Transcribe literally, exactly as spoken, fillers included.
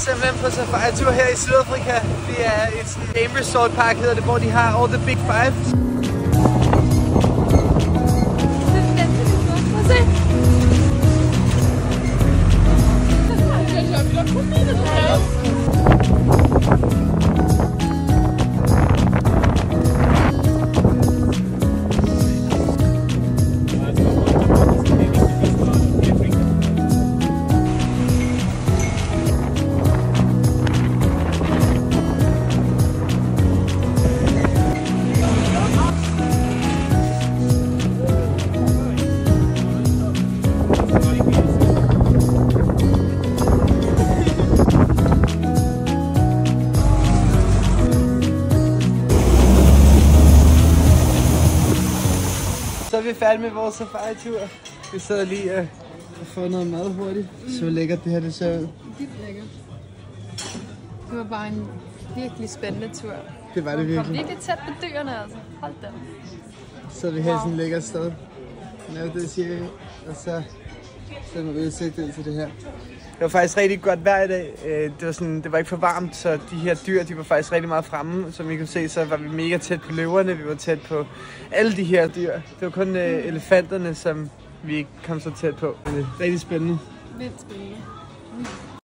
simpelthen på safari-tur her i Sydafrika. Det er et sådan game resort park, hedder det, hvor de har all the big five. Så er vi færdige med vores safari-tur. Vi sidder lige og får noget mad hurtigt. Så lækkert det her det ser ud. Dybt lækkert. Det var bare en virkelig spændende tur. Det var det virkelig. Vi kom virkelig tæt på dyrene altså. Hold da. Så er vi her i sådan et lækkert sted. Lav det siger vi. Og så ser vi udsigt ud til det her. Det var faktisk rigtig godt vejr i dag. Det var, sådan, det var ikke for varmt, så de her dyr de var faktisk rigtig meget fremme. Som I kan se, så var vi mega tæt på løverne, vi var tæt på alle de her dyr. Det var kun mm. elefanterne, som vi ikke kom så tæt på. Det er rigtig spændende. Vildt spændende.